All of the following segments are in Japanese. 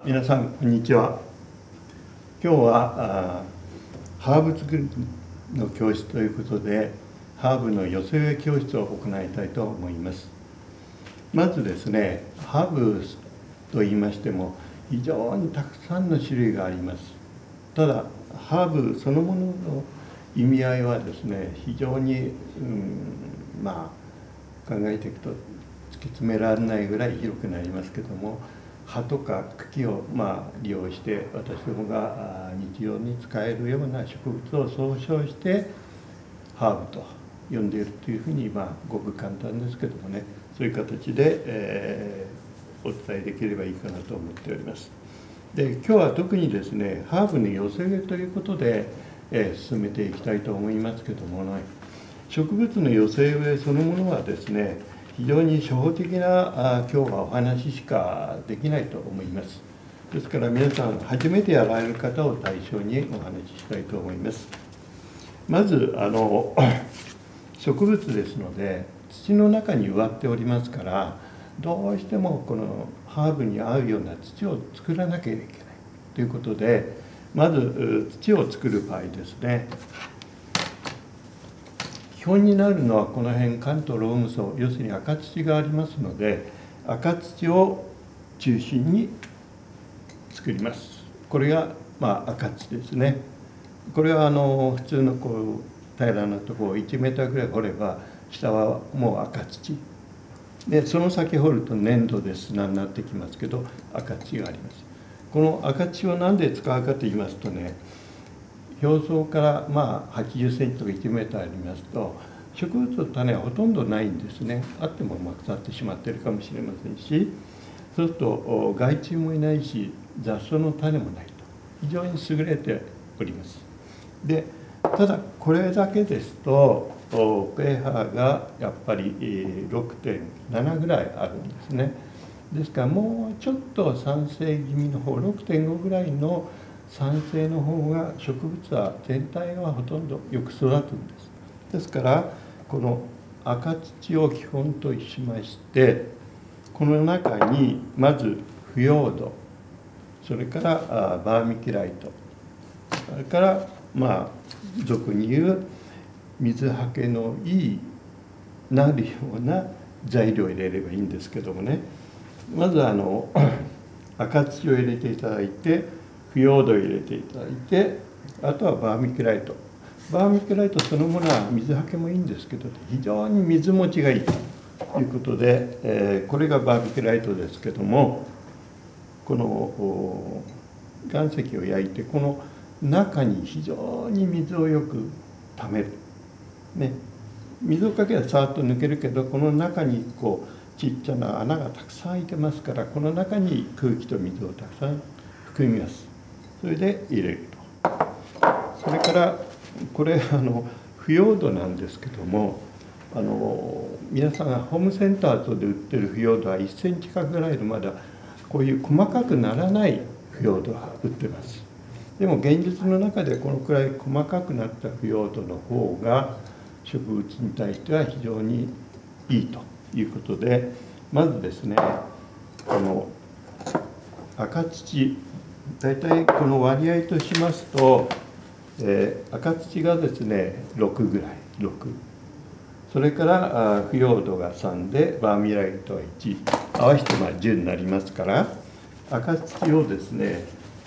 皆さんこんにちは。今日はハーブ作りの教室ということで、ハーブの寄せ植え教室を行いたいと思います。まずですね、ハーブと言いましても非常にたくさんの種類があります。ただハーブそのものの意味合いはですね、非常に考えていくと突き詰められないぐらい広くなりますけども、葉とか茎を利用して私どもが日常に使えるような植物を総称してハーブと呼んでいるというふうにごく簡単ですけどもね、そういう形で、お伝えできればいいかなと思っております。で、今日は特にですね、ハーブの寄せ植えということで、進めていきたいと思いますけどもね、植物の寄せ植えそのものはですね、非常に初歩的な今日はお話しかできないと思います。ですから皆さん初めてやられる方を対象にお話ししたいと思います。まず植物ですので土の中に植わっておりますから、どうしてもこのハーブに合うような土を作らなければいけないということで、まず土を作る場合ですね、基本になるのはこの辺関東ローム層、要するに赤土がありますので、赤土を中心に作ります。これが赤土ですね。これは普通の平らなところを1メーターぐらい掘れば下はもう赤土で、その先掘ると粘土で砂になってきますけど赤土があります。この赤土を何で使うかと言いますとね、表層から80センチとか1メーターありますと、植物の種はほとんどないんですね。あっても腐ってしまっているかもしれませんし、そうすると害虫もいないし雑草の種もないと、非常に優れております。で、ただこれだけですとpH がやっぱり 6.7 ぐらいあるんですね。ですからもうちょっと酸性気味の方、 6.5 ぐらいの酸性の方が植物は全体はほとんどよく育つんです。ですからこの赤土を基本としまして、この中にまず腐葉土、それからバーミキュライト、それから俗に言う水はけのいいなるような材料を入れればいいんですけどもね、まず赤土を入れていただいて、腐葉土を入れていただいて、あとはバーミキュライト。バーミキュライトそのものは水はけもいいんですけど、非常に水持ちがいいということで、これがバーミキュライトですけども、この岩石を焼いてこの中に非常に水をよくためる、ね、水をかければさーっと抜けるけど、この中にちっちゃな穴がたくさん開いてますから、この中に空気と水をたくさん含みます。それで入れると。それからこれ腐葉土なんですけども、皆さんがホームセンター等で売ってる腐葉土は1センチ角ぐらいのまだこういう細かくならない腐葉土が売ってます。でも現実の中でこのくらい細かくなった腐葉土の方が植物に対しては非常にいいということで、まずですね、この赤土、大体この割合としますと、赤土がですね6ぐらい、6、それから腐葉土が3でバーミキュライトは1、合わせて10になりますから、赤土をですね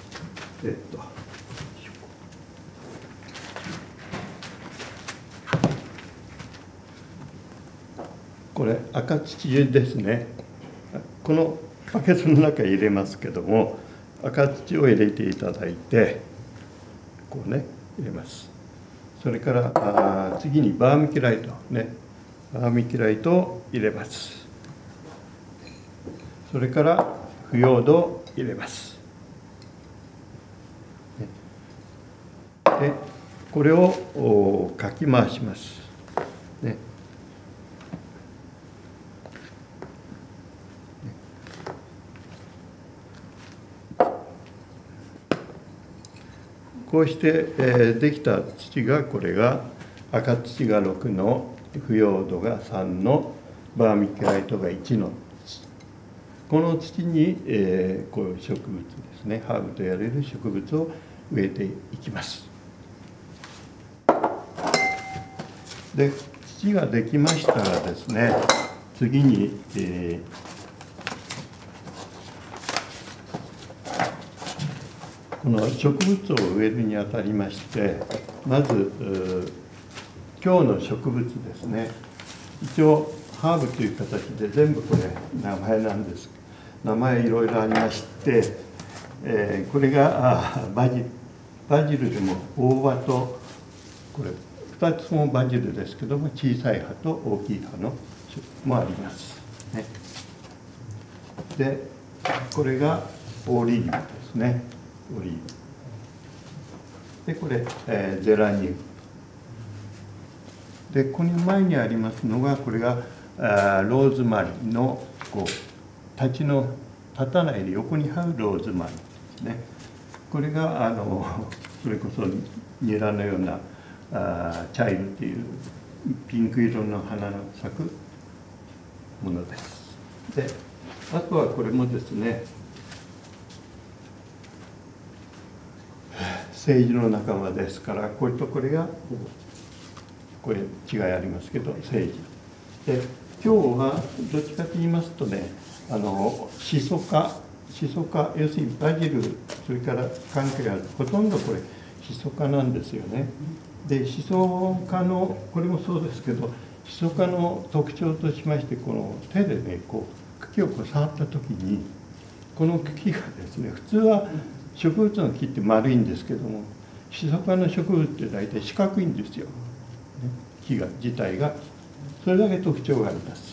これ赤土ですね。このバケツの中に入れますけども、赤土を入れていただいてこうね入れます。それから次にバーミキュライトね、バーミキュライトを入れます。それから腐葉土を入れます。でこれをかき回します。ね、こうして、できた土が、これが赤土が6の腐葉土が3のバーミキュライトが1の土、 この土に、こういう植物ですね、ハーブとやれる植物を植えていきます。で、土ができましたらですね、次に、この植物を植えるにあたりまして、まず今日の植物ですね、一応ハーブという形で全部これ名前なんです。名前いろいろありまして、これがバジルでも大葉と、これ2つもバジルですけども、小さい葉と大きい葉のもあります、ね。でこれがオリーブですね、オリーブで、これ、ゼラニウムで、この前にありますのが、これがローズマリーのこう立たないで横に這うローズマリーですね。これがそれこそニラのようなチャイルっていうピンク色の花の咲くものです。であとはこれもですね、セージの仲間ですから、これとこれがこれ違いありますけど、セージで、今日はどっちかと言いますとね、シソ科、要するにバジル、それから関係ある、ほとんどこれシソ科なんですよね。でシソ科の、これもそうですけど、シソ科の特徴としまして、この手でねこう茎をこう触った時に、この茎がですね、普通は植物の木って丸いんですけども、シソ科の植物って大体四角いんですよ、木が自体が。それだけ特徴があります。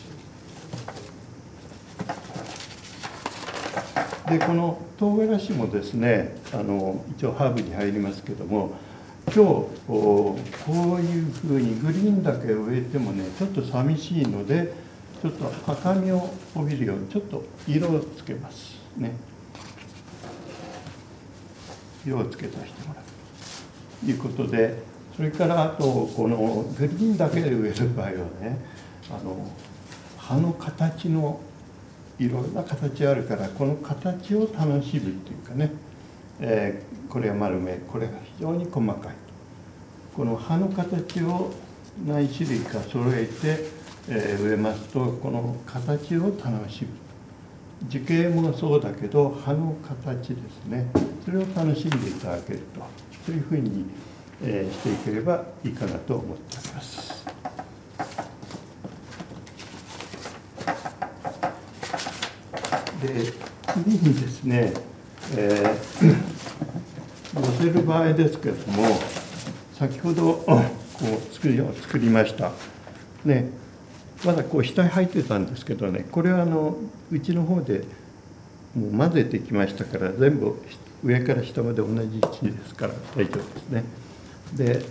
でこの唐辛子もですね、一応ハーブに入りますけども、今日こういうふうにグリーンだけ植えてもね、ちょっと寂しいので、ちょっと赤みを帯びるようにちょっと色をつけますね。色をつけさせてもらうということで、それからあとこのグリーンだけで植える場合はね、葉の形のいろんな形あるから、この形を楽しむっていうかね、これは丸め、これが非常に細かい。この葉の形を何種類か揃えて、植えますと、この形を楽しむ。樹形もそうだけど、葉の形ですね、それを楽しんでいただけると、そういうふうに、していければいいかなと思っております。で次にですね、寄せる場合ですけれども、先ほどこう作りました、ね、まだこう下に入ってたんですけどね、これはうちの方でもう混ぜてきましたから、全部上から下まで同じ位置ですから大丈夫ですね。で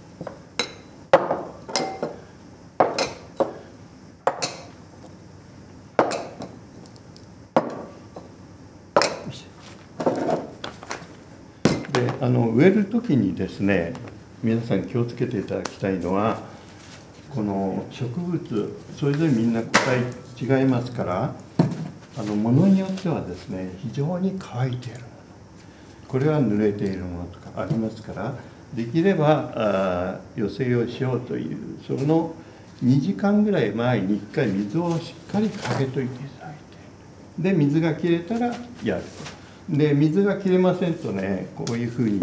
植える時にですね、皆さん気をつけていただきたいのは、この植物それぞれみんな個体違いますから、ものによってはですね、非常に乾いているもの、これは濡れているものとかありますから、できれば寄せをしようという、その2時間ぐらい前に1回水をしっかりかけといていただいて、で水が切れたらやると。で水が切れませんとね、こういうふうに、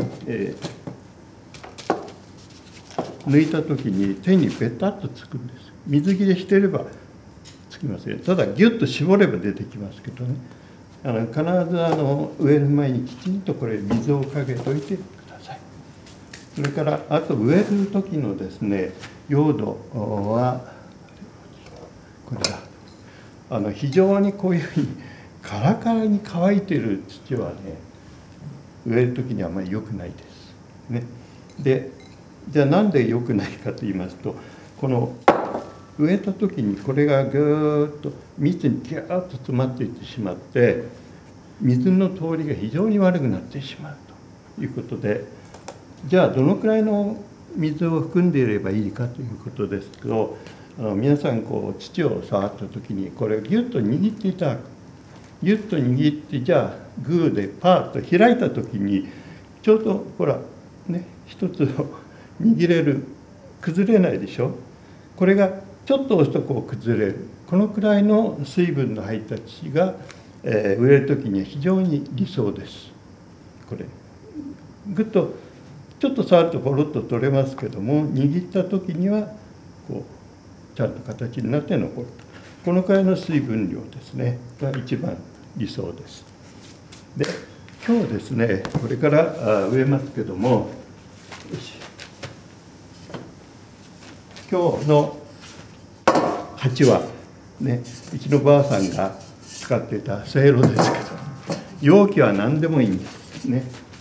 抜いた時に手にベタッとつくんです。水切れしていればつきません。ただギュッと絞れば出てきますけどね、必ず植える前にきちんとこれ水をかけといてください。それからあと植える時のですね、用土はこれだ。非常にこういうふうにカラカラに乾いている土はね、植える時にはあまり良くないですね。でじゃあなんで良くないかと言いますと、この植えた時にこれがぐーっと密にギューッと詰まっていってしまって、水の通りが非常に悪くなってしまうということで、じゃあどのくらいの水を含んでいればいいかということですけど、皆さんこう土を触った時にこれをギュッと握っていただく。 ギュッと握ってじゃあグーでパーッと開いた時にちょうどほらね一つを握れる、崩れないでしょ。これがちょっと押すとこう崩れる、このくらいの水分の入った土が、植える時には非常に理想です。これグッとちょっと触るとポロッと取れますけども、握った時にはこうちゃんと形になって残ると、このくらいの水分量ですねが一番理想です。で今日ですねこれから植えますけども、今日の鉢はね、うちのばあさんが使っていたせいろですけど、容器は何でもいいんですね。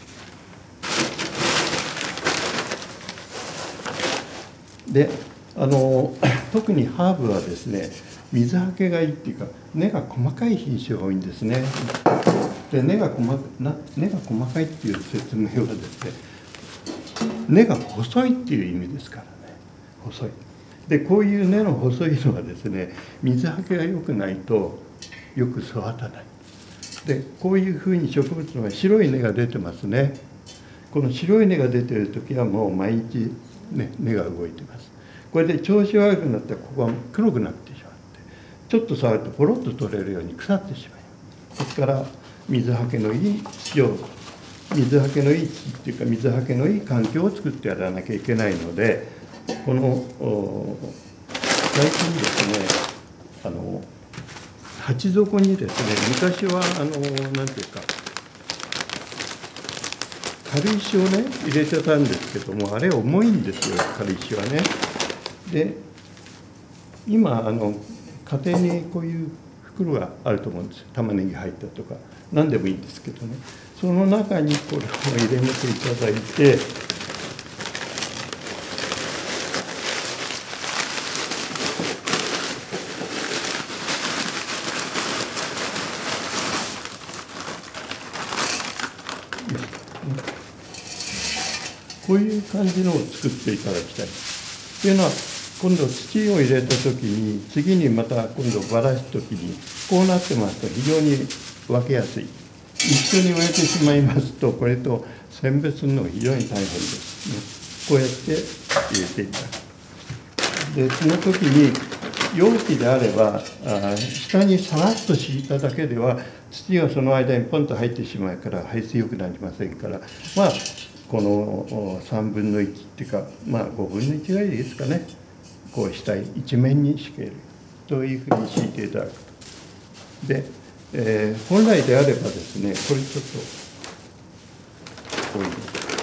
で特にハーブはですね、水はけがいいっていうか、根が細かい品種が多いんですね。で根が細かいっていう説明はですね、根が細いっていう意味ですからね。細い。でこういう根の細いのはですね、水はけが良くないとよく育たない。でこういうふうに植物の白い根が出てますね。この白い根が出てる時はもう毎日、ね、根が動いてます。これで調子悪くなってここが黒くなってしまって、ちょっと触るとポロッと取れるように腐ってしまいます。ですから水はけのいい土を、水はけのいい土っていうか水はけのいい環境を作ってやらなきゃいけないので、この最近ですね、鉢底にですね、昔はなんていうか軽石をね入れてたんですけども、あれ重いんですよ、軽石はね。で今家庭にこういう袋があると思うんですよ。玉ねぎ入ったとか何でもいいんですけどね、その中にこれを入れていただいて、こういう感じのを作っていただきたい。というのは、今度土を入れた時に、次にまた今度ばらす時にこうなってますと非常に分けやすい。一緒に植えてしまいますと、これと選別するのが非常に大変ですね。こうやって入れていただく。でその時に容器であれば下にさらっと敷いただけでは土がその間にポンと入ってしまうから排水良くなりませんから、まあこの3分の1っていうか、まあ5分の1ぐらいでいいですかね、こう下一面に敷けるというふうに敷いていただくと。で、本来であればですね、これちょっとこういう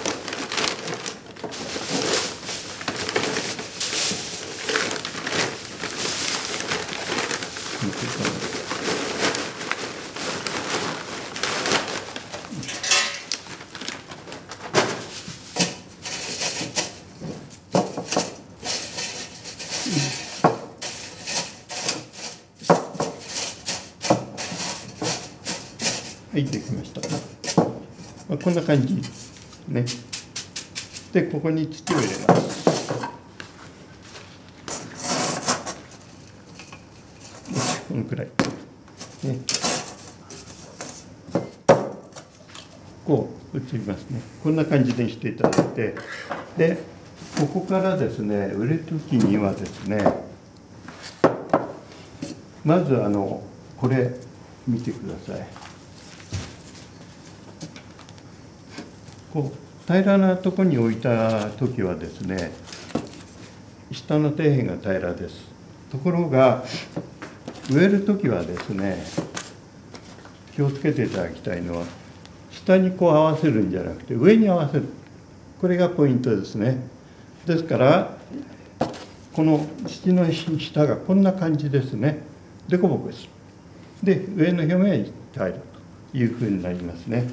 はい、できました。こんな感じね。で、ここに土を入れます。このくらい。ね。こう移りますね。こんな感じにしていただいて、で、ここからですね、植える時にはですね、まずこれ見てください。こう平らなところに置いた時はですね、下の底辺が平らです。ところが植える時はですね、気をつけていただきたいのは、下にこう合わせるんじゃなくて上に合わせる、これがポイントですね。ですからこの土の下がこんな感じですね。でこぼこです。で上の表面に平らというふうになりますね。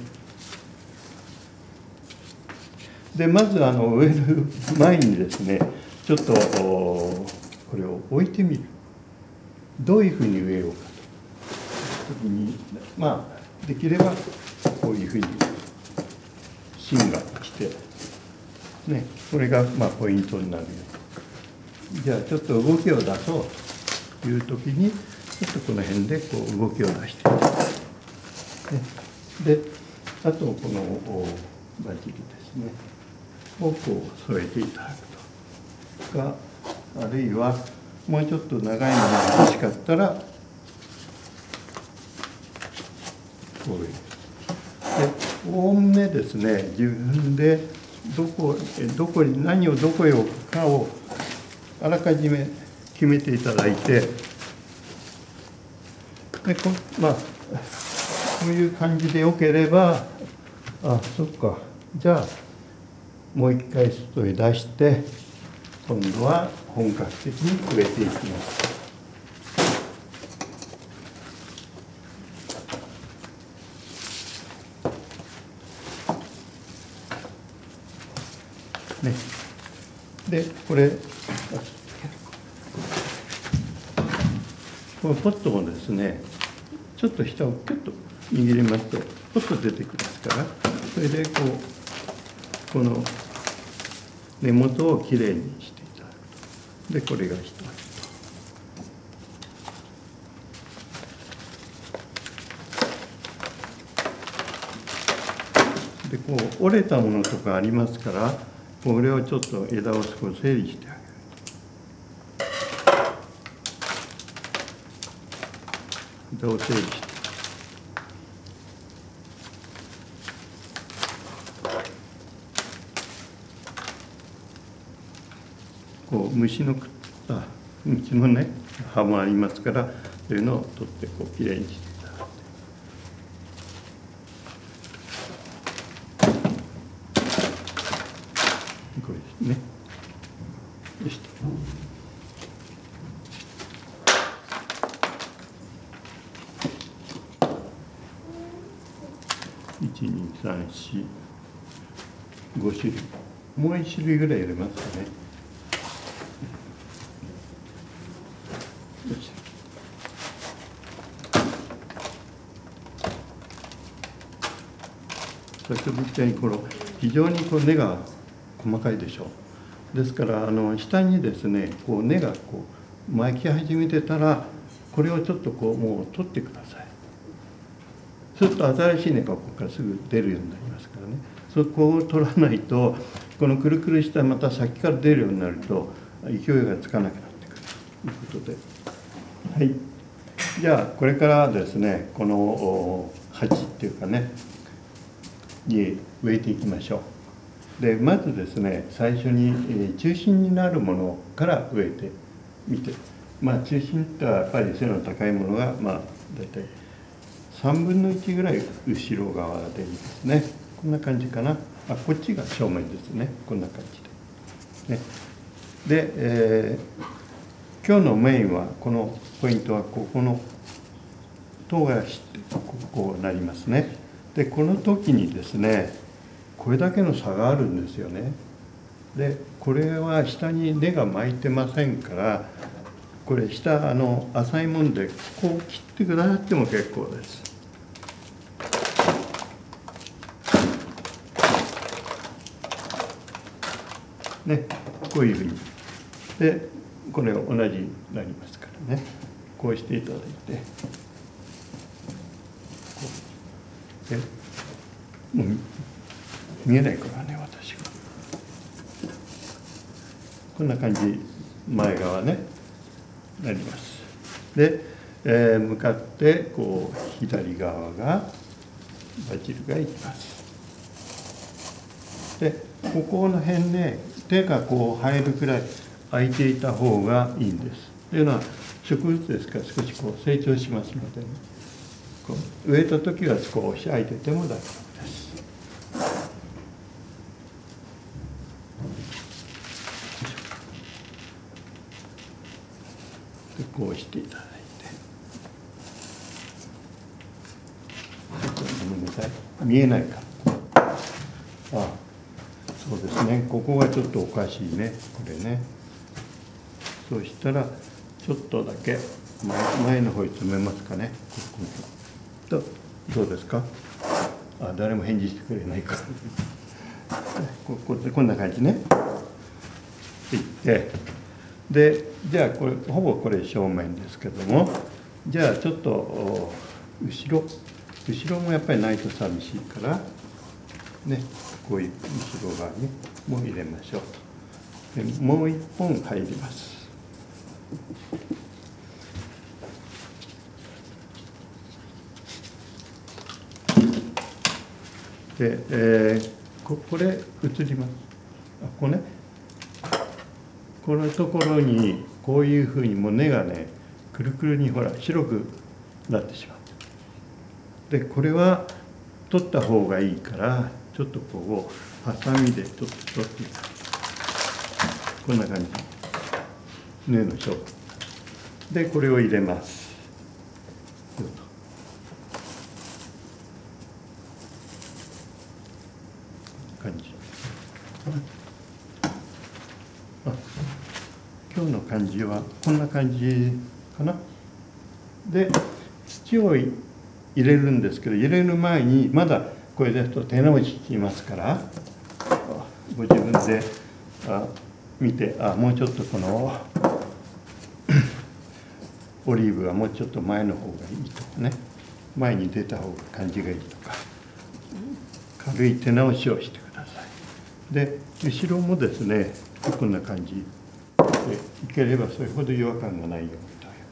でまず植える前にですね、ちょっとこれを置いてみる。どういうふうに植えようかと時に、まあできればこういうふうに芯が来て、ね、これがまあポイントになるよ。じゃあちょっと動きを出そうという時に、ちょっとこの辺でこう動きを出していただく。 で、あとこのバジルですねをこう添えていただくとか、あるいはもうちょっと長いものが欲しかったらこういうでおおむねですね、自分でどこに何をどこへ置くかをあらかじめ決めていただいて、でまあこういう感じでよければ、そっか、じゃあもう一回外へ出して今度は本格的に植えていきます。ね、でこのポットもですね、ちょっと下をキュッと握りますとポッと出てきますから、それでこの根元をきれいにしていただくと。でこれが一つで折れたものとかありますから、これをちょっと枝を少し整理してあげる。枝を整理して虫のね葉もありますから、そういうのを取ってきれいにしていただいて、これですね。よしと。1、2、3、4、5種類、もう1種類ぐらい入れますかね。先ほど言ったように非常に根が細かいでしょう。ですから下にですね根が巻き始めてたら、これをちょっともう取ってください。そうすると新しい根がここからすぐ出るようになりますからね。そこを取らないと、このくるくるしたまた先から出るようになると勢いがつかなくなってくるということで、はい、じゃあこれからですね、この鉢っていうかねに植えていきましょう。でまずですね、最初に中心になるものから植えてみて、中心ってはやっぱり背の高いものが大体3分の1ぐらい後ろ側でいいですね。こんな感じかな。こっちが正面ですね。こんな感じで。ね、で、今日のメインはこのポイントはこの唐辛子ってこうなりますね。でこの時にですね、これだけの差があるんですよね。でこれは下に根が巻いてませんから、これ下浅いもんでこう切ってくださっても結構です。ね、こういうふうにでこれ同じになりますからね、こうしていただいて、でもう見えないからね、私がこんな感じ、前側ねなります。で、向かって左側がバジルがいきます。でここの辺ね、手が入るくらい空いていた方がいいんです。というのは植物ですから少し成長しますのでね、植えた時は少し空いてても大丈夫です。でこうしていただいて、ごめんなさい、見えないか。そうですね、ここがちょっとおかしいね、これね。そうしたらちょっとだけ前の方に詰めますかね。どうですか？誰も返事してくれないからこんな感じね。いってで、じゃあこれほぼこれ正面ですけども、じゃあちょっと後後ろもやっぱりないと寂しいからね、こういう後ろ側にも入れましょうと。でもう1本入ります。で、これ映ります。これね、このところにこういうふうにもう根がねくるくるにほら白くなってしまう。でこれは取った方がいいからちょっとこうハサミで取っていく。こんな感じ。根の処分でこれを入れます。感じ。今日の感じはこんな感じかな。で土を入れるんですけど、入れる前にまだこれですと手直ししますから、ご自分で見て、もうちょっとこのオリーブはもうちょっと前の方がいいとかね、前に出た方が感じがいいとか、軽い手直しをしてください。で後ろもですねこんな感じでいければそれほど違和感がないようにという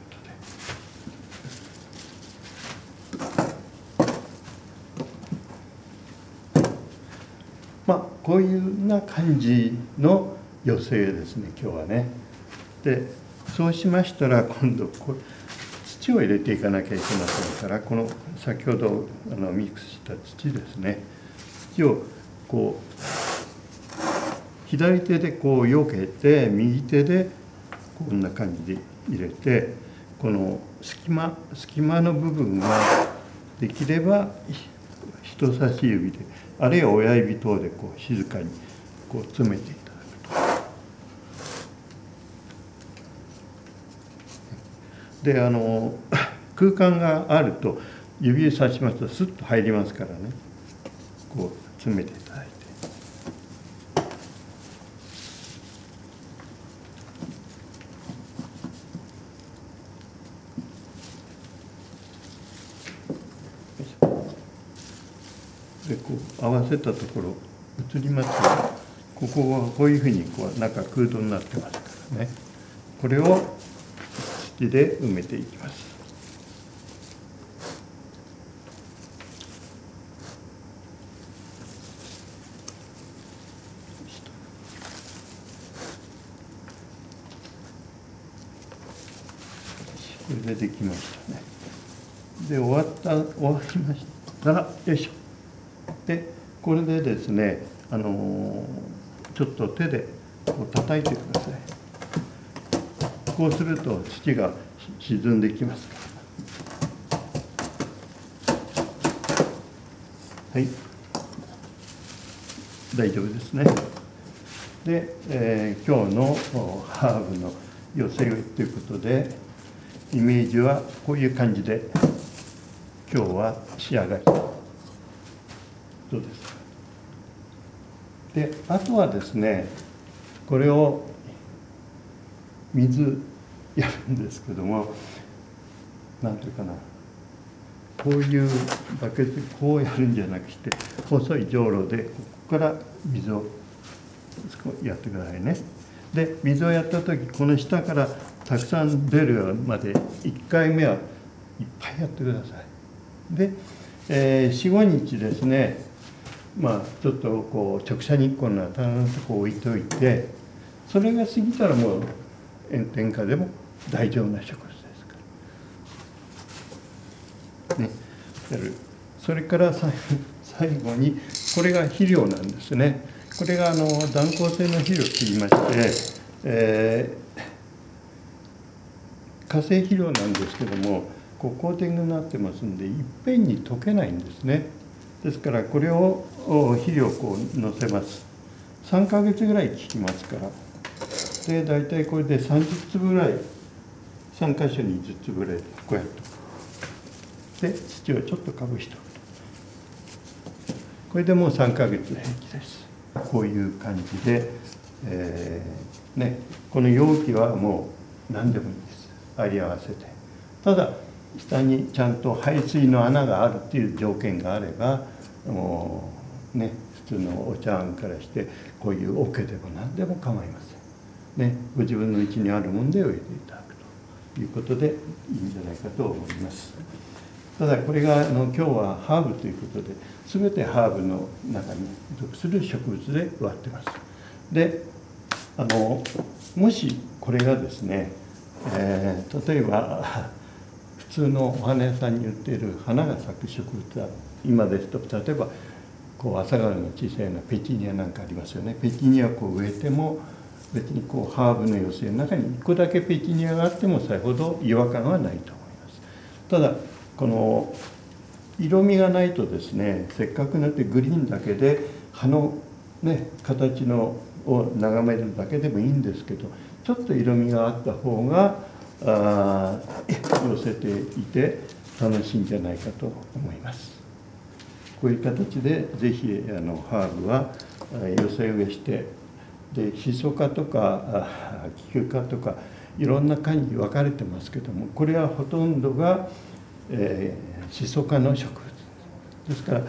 ことで、こういうような感じの寄せですね今日はね。でそうしましたら今度土を入れていかなきゃいけませんから、この先ほどミックスした土ですね、土をこう左手でこうよけて右手でこんな感じで入れて、この隙間の部分はできれば人差し指であるいは親指等でこう静かにこう詰めていただくと。で空間があると指をさしますとスッと入りますからね、こう詰めていただいて。でこう合わせたところ映りますよ。ここはこういうふうにこう中空洞になってますからね、これを土で埋めていきます。これでできましたね。で終わりましたらよいしょ。でこれでですねちょっと手でこう叩いてください。こうすると土が沈んできますから。はい、大丈夫ですね。で、今日のハーブの寄せ植えということでイメージはこういう感じで今日は仕上がり。どうですか。であとはですねこれを水やるんですけども、なんていうかな、こういうバケツこうやるんじゃなくて細いじょうろでここから水をやってくださいね。で水をやった時この下からたくさん出るまで1回目はいっぱいやってください。で、45日ですね、ちょっとこう直射日光の当たらないとこ置いといて、それが過ぎたらもう炎天下でも大丈夫な植物ですからね。やる。それから最後にこれが肥料なんですね。これが断硬性の肥料といいまして、化成肥料なんですけどもこうコーティングになってますんでいっぺんに溶けないんですね。ですからこれを肥料をこうのせます。3ヶ月ぐらい効きますから。で大体これで30粒ぐらい3箇所に10粒ぐらいこうやってで土をちょっとかぶしておくとこれでもう3ヶ月平気です。こういう感じで、この容器はもう何でもいいです。あり合わせて。ただ下にちゃんと排水の穴があるっていう条件があれば、もうね、普通のお茶碗からしてこういう桶でも何でも構いません。ね、ご自分の家にあるものでお入れいただくということでいいんじゃないかと思います。ただこれが今日はハーブということで、全てハーブの中に属する植物で割ってます。で、もしこれがですね、例えば普通のお花屋さんに売っている花が咲く植物だ、今ですと例えばこう朝顔の小さいようなペチニアなんかありますよね。ペチニアをこう植えても別にこうハーブの寄せの中に1個だけペチニアがあってもさほど違和感はないと思います。ただこの色味がないとですね、せっかくなってグリーンだけで葉のね形のを眺めるだけでもいいんですけど、ちょっと色味があった方が寄せていて楽しいんじゃないかと思います。こういう形でぜひハーブは寄せ植えして、でシソ科とかキク科とかいろんな科に分かれてますけども、これはほとんどがシソ科の植物ですから、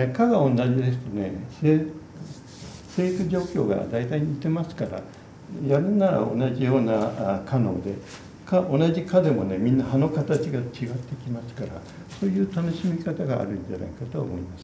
科が同じですとね、生育状況が大体似てますから、やるなら同じような科ので、同じ科でもねみんな葉の形が違ってきますから、そういう楽しみ方があるんじゃないかと思います。